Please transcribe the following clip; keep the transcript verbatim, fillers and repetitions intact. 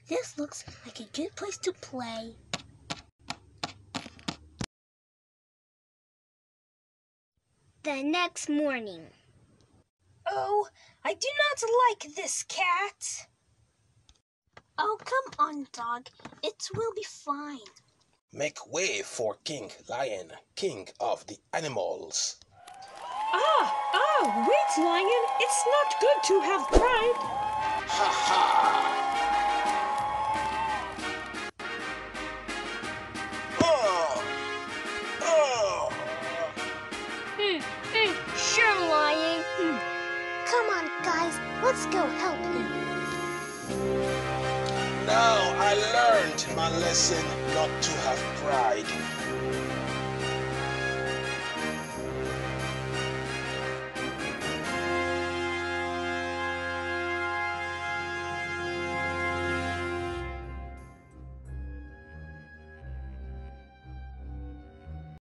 This looks like a good place to play. The next morning. Oh, I do not like this cat. Oh, come on, dog. It will be fine. Make way for King Lion, king of the animals. Ah, ah, wait, Lion. It's not good to have pride. Ha ha! Oh! Oh! Mm, mm, sure, Lion. Mm. Come on, guys. Let's go help him. Now I learned my lesson not to have pride.